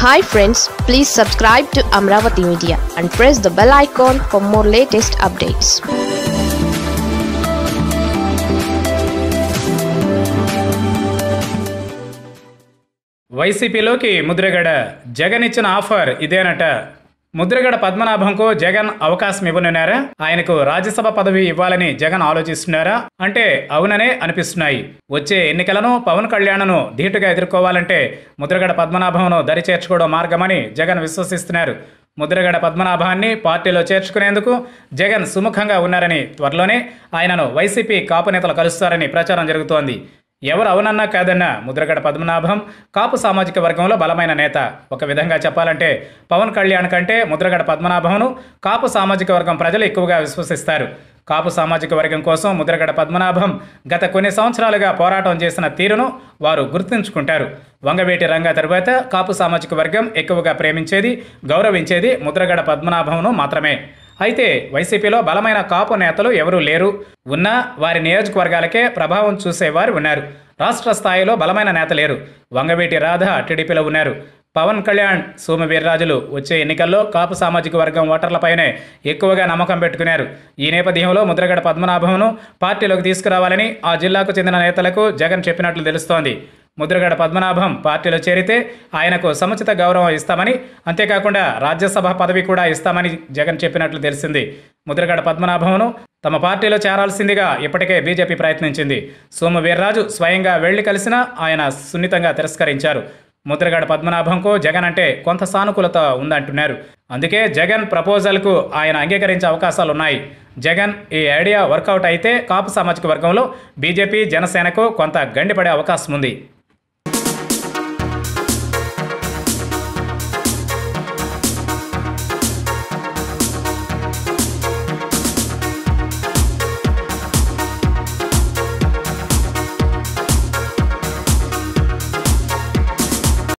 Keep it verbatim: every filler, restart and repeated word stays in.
Hi friends, please subscribe to Amravati Media and press the bell icon for more latest updates. వైసీపీలోకి ముద్రగడ జగన్ ఇచ్చిన offer ఇదేనట. ముద్రగడ పద్మనాభంకు జగన్ అవకాశం ఇవ్వనున్నారా? ఆయనకు రాజ్యసభ పదవి ఇవ్వాలని జగన్ ఆలోచిస్తున్నారా అంటే అవుననే అనిపిస్తున్నాయి. వచ్చే ఎన్నికలను పవన్ కళ్యాణ్ను ధీటుగా ఎదుర్కోవాలంటే ముద్రగడ పద్మనాభంను దరి చేర్చుకోవడం మార్గమని జగన్ విశ్వసిస్తున్నారు. ముద్రగడ పద్మనాభాన్ని పార్టీలో చేర్చుకునేందుకు జగన్ సుముఖంగా ఉన్నారని, త్వరలోనే ఆయనను వైసీపీ కాపు నేతలు కలుస్తారని ప్రచారం జరుగుతోంది. ఎవరు అవునన్నా కాదన్నా ముద్రగడ పద్మనాభం కాపు సామాజిక వర్గంలో బలమైన నేత. ఒక విధంగా చెప్పాలంటే పవన్ కళ్యాణ్ కంటే ముద్రగడ పద్మనాభంను కాపు సామాజిక వర్గం ప్రజలు ఎక్కువగా విశ్వసిస్తారు. కాపు సామాజిక వర్గం కోసం ముద్రగడ పద్మనాభం గత కొన్ని సంవత్సరాలుగా పోరాటం చేసిన తీరును వారు గుర్తుంచుకుంటారు. వంగవేటి రంగ తరువాత కాపు సామాజిక వర్గం ఎక్కువగా ప్రేమించేది, గౌరవించేది ముద్రగడ పద్మనాభంను మాత్రమే. అయితే వైసీపీలో బలమైన కాపు నేతలు ఎవరూ లేరు. ఉన్నా వారి నియోజకవర్గాలకే ప్రభావం చూసేవారు ఉన్నారు. రాష్ట్ర స్థాయిలో బలమైన నేత లేరు. వంగవేటి రాధ టీడీపీలో ఉన్నారు. పవన్ కళ్యాణ్, సోము వీర్రాజులు వచ్చే ఎన్నికల్లో కాపు సామాజిక వర్గం ఓటర్లపైనే ఎక్కువగా నమ్మకం పెట్టుకున్నారు. ఈ నేపథ్యంలో ముద్రగడ పద్మనాభంను పార్టీలోకి తీసుకురావాలని ఆ జిల్లాకు చెందిన నేతలకు జగన్ చెప్పినట్లు తెలుస్తోంది. ముద్రగడ పద్మనాభం పార్టీలో చేరితే ఆయనకు సముచిత గౌరవం ఇస్తామని, అంతేకాకుండా రాజ్యసభ పదవి కూడా ఇస్తామని జగన్ చెప్పినట్లు తెలిసింది. ముద్రగడ పద్మనాభంను తమ పార్టీలో చేరాల్సిందిగా ఇప్పటికే బీజేపీ ప్రయత్నించింది. సోము వీర్రాజు స్వయంగా వెళ్లి కలిసినా ఆయన సున్నితంగా తిరస్కరించారు. ముద్రగడ పద్మనాభంకు జగన్ అంటే కొంత సానుకూలత ఉందంటున్నారు. అందుకే జగన్ ప్రపోజల్కు ఆయన అంగీకరించే అవకాశాలున్నాయి. జగన్ ఈ ఐడియా వర్కౌట్ అయితే కాపు సామాజిక వర్గంలో బీజేపీ, జనసేనకు కొంత గండిపడే అవకాశం ఉంది.